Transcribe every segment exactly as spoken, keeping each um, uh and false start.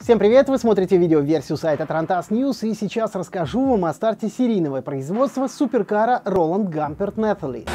Всем привет! Вы смотрите видео-версию сайта Tarantas News, и сейчас расскажу вам о старте серийного производства суперкара Roland Gumpert Nathalie.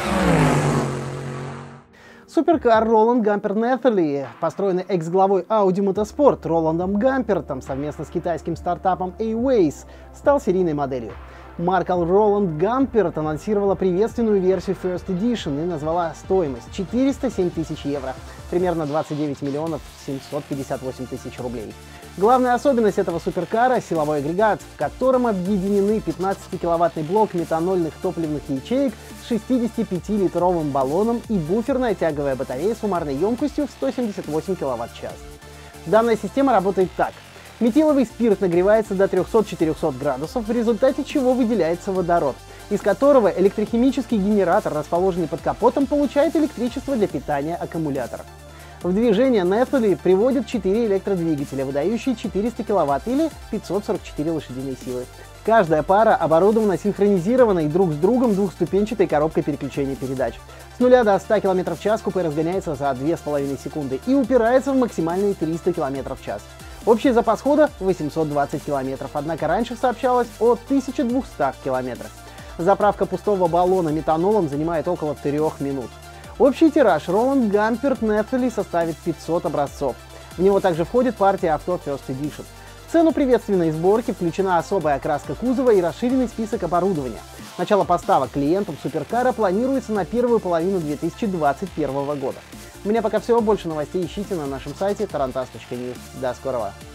Суперкар Roland Gumpert Nathalie, построенный экс-главой Audi Motorsport Роландом Гампертом совместно с китайским стартапом A-Ways, стал серийной моделью. Марка Roland Gumpert анонсировала приветственную версию First Edition и назвала стоимость четыреста семь тысяч евро, примерно двадцать девять миллионов семьсот пятьдесят восемь тысяч рублей. Главная особенность этого суперкара — силовой агрегат, в котором объединены пятнадцатикиловаттный блок метанольных топливных ячеек с шестидесятипятилитровым баллоном и буферная тяговая батарея с суммарной емкостью в сто семьдесят восемь киловатт-час. Данная система работает так. Метиловый спирт нагревается до трёхсот-четырёхсот градусов, в результате чего выделяется водород, из которого электрохимический генератор, расположенный под капотом, получает электричество для питания аккумуляторов. В движение Nathalie приводит четыре электродвигателя, выдающие четыреста киловатт или пятьсот сорок четыре лошадиные силы. Каждая пара оборудована синхронизированной друг с другом двухступенчатой коробкой переключения передач. С нуля до ста километров в час купе разгоняется за две с половиной секунды и упирается в максимальные триста километров в час. Общий запас хода восемьсот двадцать километров, однако раньше сообщалось о тысяче двухстах километрах. Заправка пустого баллона метанолом занимает около трех минут. Общий тираж Roland Gumpert Nathalie составит пятьсот образцов. В него также входит партия авто First Edition. В цену приветственной сборки включена особая окраска кузова и расширенный список оборудования. Начало поставок клиентам суперкара планируется на первую половину две тысячи двадцать первого года. У меня пока все, больше новостей ищите на нашем сайте tarantas точка news. До скорого!